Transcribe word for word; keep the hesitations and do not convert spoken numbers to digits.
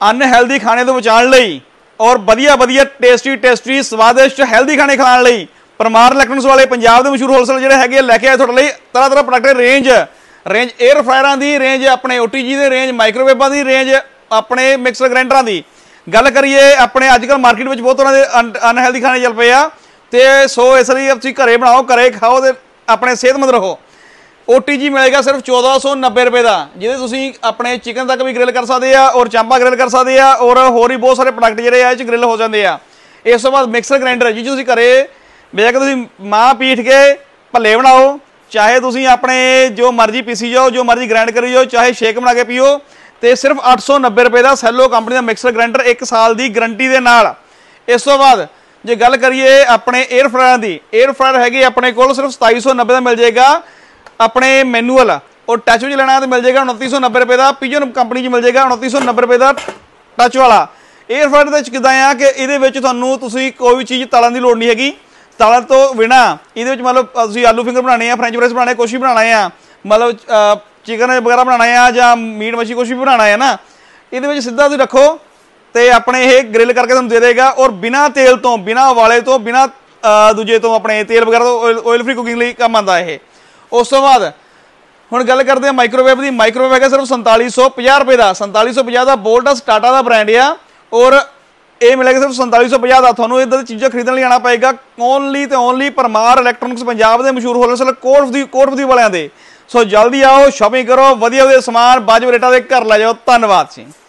Unhealthy खाने तो बचाने लई और वधिया वधिया टेस्टी टेस्टी स्वादिष्ट हैल्दी खाने खिलाने लई परमार इलैक्ट्रॉनिक्स वाले पंजाब के मशहूर होलसेल जिहड़े हैगे लैके आए तुहाडे लई तरह तरह प्रोडक्ट रेंज रेंज एयर फ्रायरां दी रेंज अपने ओ टी जी दी रेंज माइक्रोवेवां दी रेंज अपने मिक्सर ग्राइंडरां दी गल करिए अपने अजकल मार्केट में बहुत तरह के अनहैल्दी खाने चल पे आ ते सो इसलिए तुसीं घरे बनाओ घरे खाओ ते अपने सेहतमंद रहो। ओ टी जी मिलेगा सिर्फ चौदह सौ नब्बे रुपए का जिहदे तुसीं अपने चिकन तक भी ग्रिल कर सकते हैं और चांपा ग्रिल कर सकते हैं और होर भी बहुत सारे प्रोडक्ट जिहड़े आ ग्रिल हो जाते हैं। इस तो बाद मिक्सर ग्राइंडर जी तुसीं घरे बेशक तुसीं मां पीठ के भल्ले बनाओ चाहे तुसीं अपने जो मर्जी पीसी जाओ जो मर्जी ग्राइंड करी जाओ चाहे शेक बना के पीओ तो सिर्फ अठ सौ नब्बे रुपए का सैलो कंपनी का मिक्सर ग्राइंडर एक साल की गरंटी के नाल। इस तो बाद जे गल करिए अपने एयर फ्रायर की एयर फ्रायर हैगी अपने को सिर्फ सताई सौ नब्बे का मिल जाएगा अपने मैनुअल और टच में लेना तो मिल जाएगा उनती सौ नब्बे रुपए का पिजन कंपनी मिल जाएगा उनती सौ नब्बे रुपए का टच वाला। एयर फ्रायर किदा आ कि ये तुसीं कोई भी चीज़ तलन की लोड़ नहीं हैगी तलन तो बिना ये मतलब तुसीं आलू फिंगर बनाने हैं फ्रेंच फ्राइज बनाने कुछ भी बनाना है मतलब चिकन वगैरह बनाना है या मीट मछली कुछ भी बनाना है ना ये सीधा तुसीं रखो तो अपने ये ग्रिल करके तुहानूं दे देगा और बिना तेल तो बिना उबाले तो बिना दूजे तो अपने तेल वगैरह तो ऑयल फ्री कुकिंग लिए काम आता है। उस तो बाद हुण गल करते हैं माइक्रोवेव की माइक्रोवेव है सिर्फ संताली सौ पचास रुपए का संताली सौ पचास का बोल्टस टाटा का ब्रांड आ और ये मिलेगा सिर्फ संताली सौ पचास का। थोनों इधर चीज़ें खरीदने लिए आना पएगा ओनली तो ओनली परमार इलैक्ट्रॉनिक्स पंजाब के मशहूर होलसेल कोटफदी कोटफदी वालियां दे। सो जल्दी आओ शॉपिंग करो वधिया वधिया समान वाजिब रेटां ते घर लै जाओ। धन्नवाद जी।